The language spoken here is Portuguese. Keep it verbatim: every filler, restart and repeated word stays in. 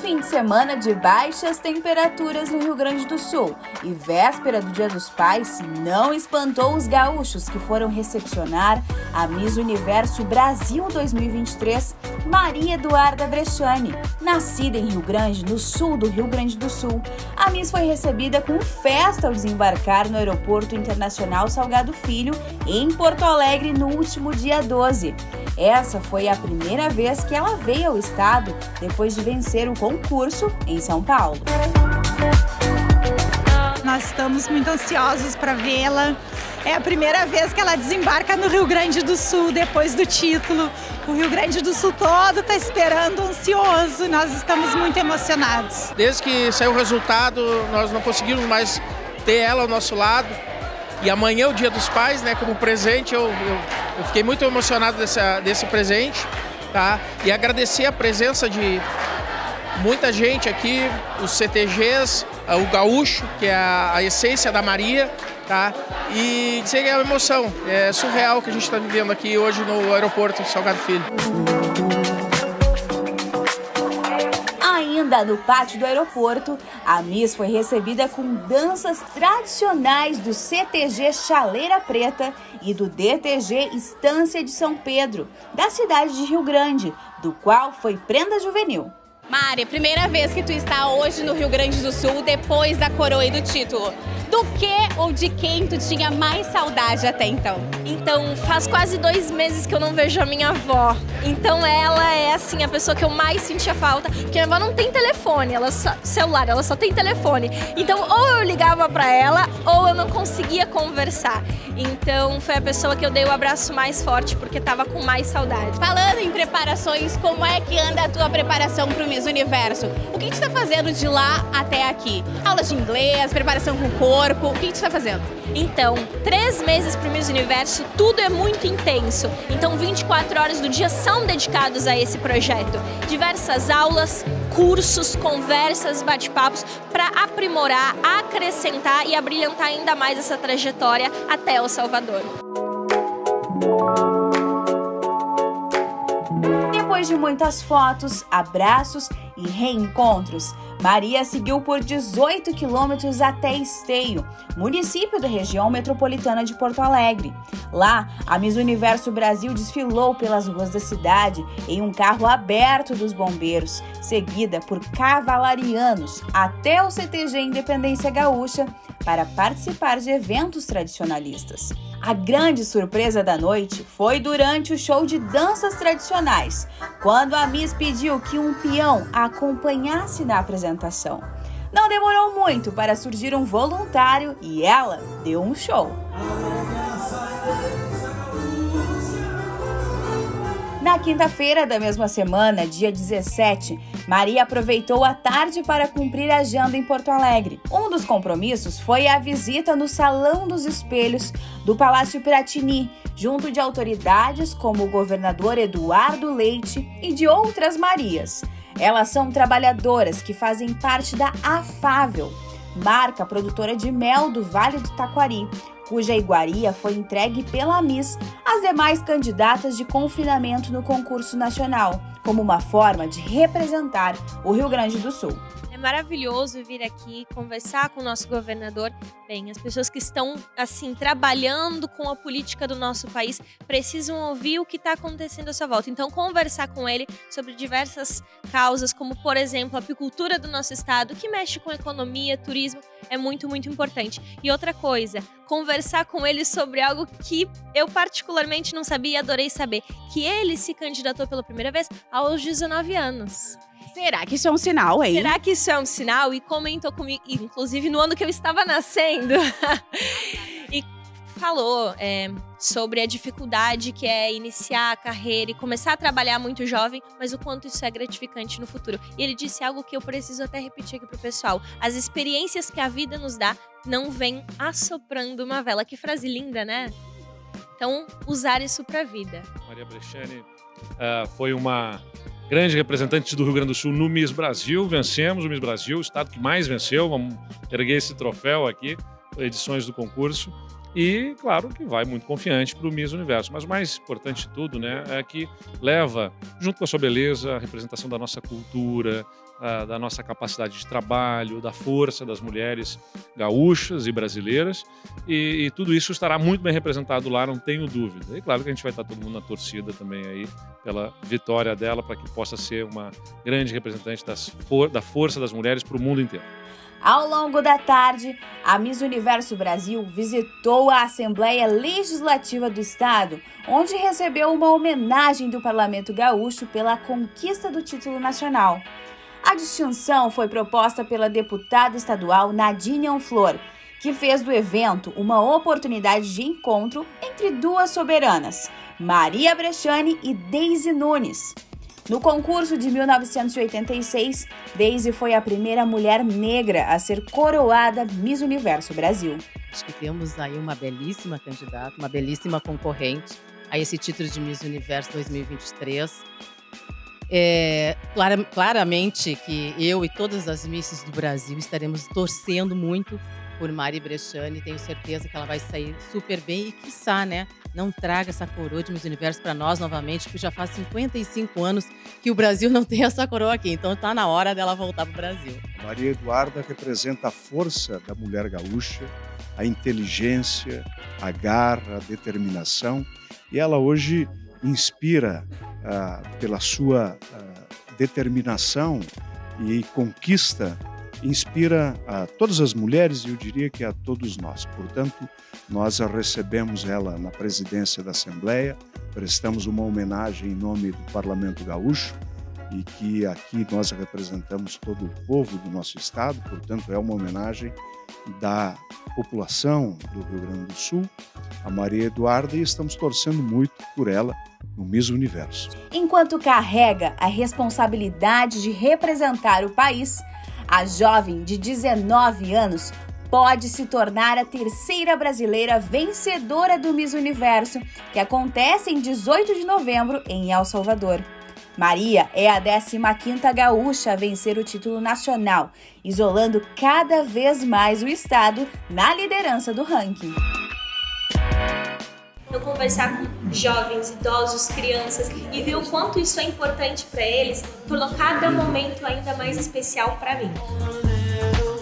fim de semana de baixas temperaturas no Rio Grande do Sul e véspera do Dia dos Pais não espantou os gaúchos que foram recepcionar a Miss Universo Brasil dois mil e vinte e três, Maria Eduarda Bresciani. Nascida em Rio Grande, no sul do Rio Grande do Sul, a Miss foi recebida com festa ao desembarcar no Aeroporto Internacional Salgado Filho, em Porto Alegre, no último dia doze. Essa foi a primeira vez que ela veio ao estado depois de vencer o concurso em São Paulo. Nós estamos muito ansiosos para vê-la. É a primeira vez que ela desembarca no Rio Grande do Sul depois do título. O Rio Grande do Sul todo está esperando, ansioso. Nós estamos muito emocionados. Desde que saiu o resultado, nós não conseguimos mais ter ela ao nosso lado. E amanhã é o Dia dos Pais, né? Como presente, eu, eu, eu fiquei muito emocionado dessa, desse presente, tá? E agradecer a presença de muita gente aqui, os C T Gs, o gaúcho, que é a, a essência da Maria, tá? E dizer que é uma emoção, é surreal o que a gente está vivendo aqui hoje no aeroporto Salgado Filho. Ainda no pátio do aeroporto, a Miss foi recebida com danças tradicionais do C T G Chaleira Preta e do D T G Estância de São Pedro, da cidade de Rio Grande, do qual foi prenda juvenil. Mari, primeira vez que tu está hoje no Rio Grande do Sul, depois da coroa e do título. Do que ou de quem tu tinha mais saudade até então? Então, faz quase dois meses que eu não vejo a minha avó. Então, ela é, assim, a pessoa que eu mais sentia falta. Porque minha avó não tem telefone, ela só, celular, ela só tem telefone. Então, ou eu ligava pra ela, ou eu não conseguia conversar. Então, foi a pessoa que eu dei o abraço mais forte, porque tava com mais saudade. Falando em preparações, como é que anda a tua preparação pro Miss Universo? O que tu tá fazendo de lá até aqui? Aulas de inglês, preparação com o corpo, o que tu tá fazendo? Então, três meses pro Miss Universo, tudo é muito intenso. Então, vinte e quatro horas do dia são dedicados a esse projeto. Diversas aulas, cursos, conversas, bate-papos para aprimorar, acrescentar e abrilhantar ainda mais essa trajetória até El Salvador. Depois de muitas fotos, abraços e reencontros, Maria seguiu por dezoito quilômetros até Esteio, município da região metropolitana de Porto Alegre. Lá, a Miss Universo Brasil desfilou pelas ruas da cidade em um carro aberto dos bombeiros, seguida por cavalarianos até o C T G Independência Gaúcha para participar de eventos tradicionalistas. A grande surpresa da noite foi durante o show de danças tradicionais, quando a Miss pediu que um peão a acompanhasse na apresentação. Não demorou muito para surgir um voluntário e ela deu um show. Na quinta-feira da mesma semana, dia dezessete, Maria aproveitou a tarde para cumprir a agenda em Porto Alegre. Um dos compromissos foi a visita no Salão dos Espelhos do Palácio Piratini, junto de autoridades como o governador Eduardo Leite e de outras Marias. Elas são trabalhadoras que fazem parte da Afável, marca produtora de mel do Vale do Taquari, cuja iguaria foi entregue pela Miss às demais candidatas de confinamento no concurso nacional, como uma forma de representar o Rio Grande do Sul. É maravilhoso vir aqui conversar com o nosso governador. Bem, as pessoas que estão, assim, trabalhando com a política do nosso país precisam ouvir o que está acontecendo à sua volta. Então, conversar com ele sobre diversas causas, como, por exemplo, a apicultura do nosso estado, que mexe com economia, turismo, é muito, muito importante. E outra coisa, conversar com ele sobre algo que eu particularmente não sabia e adorei saber, que ele se candidatou pela primeira vez aos dezenove anos. Será que isso é um sinal, hein? Será que isso é um sinal? E comentou comigo, inclusive no ano que eu estava nascendo, e falou é, sobre a dificuldade que é iniciar a carreira e começar a trabalhar muito jovem, mas o quanto isso é gratificante no futuro. E ele disse algo que eu preciso até repetir aqui pro pessoal. As experiências que a vida nos dá não vêm assoprando uma vela. Que frase linda, né? Então, usar isso pra vida. Maria Bresciani uh, foi uma grande representante do Rio Grande do Sul no Miss Brasil. Vencemos o Miss Brasil, o estado que mais venceu. Vamos erguer esse troféu aqui, edições do concurso. E, claro, que vai muito confiante para o Miss Universo. Mas o mais importante de tudo, né, é que leva, junto com a sua beleza, a representação da nossa cultura, a, da nossa capacidade de trabalho, da força das mulheres gaúchas e brasileiras. E, e tudo isso estará muito bem representado lá, não tenho dúvida. E claro que a gente vai estar todo mundo na torcida também aí pela vitória dela, para que possa ser uma grande representante das for da força das mulheres para o mundo inteiro. Ao longo da tarde, a Miss Universo Brasil visitou a Assembleia Legislativa do Estado, onde recebeu uma homenagem do Parlamento Gaúcho pela conquista do título nacional. A distinção foi proposta pela deputada estadual Nadine Anflor, que fez do evento uma oportunidade de encontro entre duas soberanas, Maria Bresciani e Deise Nunes. No concurso de mil novecentos e oitenta e seis, Deise foi a primeira mulher negra a ser coroada Miss Universo Brasil. Acho que temos aí uma belíssima candidata, uma belíssima concorrente a esse título de Miss Universo dois mil e vinte e três. É, clara, claramente que eu e todas as misses do Brasil estaremos torcendo muito por Maria Bresciani. Tenho certeza que ela vai sair super bem e, quiçá, né, não traga essa coroa de Miss Universo para nós novamente, porque já faz cinquenta e cinco anos que o Brasil não tem essa coroa aqui. Então está na hora dela voltar para o Brasil. Maria Eduarda representa a força da mulher gaúcha, a inteligência, a garra, a determinação. E ela hoje inspira, ah, pela sua ah, determinação e conquista, inspira a todas as mulheres e eu diria que a todos nós. Portanto, nós a recebemos ela na presidência da Assembleia, prestamos uma homenagem em nome do Parlamento Gaúcho e que aqui nós representamos todo o povo do nosso estado, portanto é uma homenagem da população do Rio Grande do Sul, a Maria Eduarda, e estamos torcendo muito por ela no Miss Universo. Enquanto carrega a responsabilidade de representar o país, a jovem de dezenove anos pode se tornar a terceira brasileira vencedora do Miss Universo, que acontece em dezoito de novembro em El Salvador. Maria é a décima quinta gaúcha a vencer o título nacional, isolando cada vez mais o estado na liderança do ranking. Eu conversar com jovens, idosos, crianças e ver o quanto isso é importante para eles, tornou cada momento ainda mais especial para mim.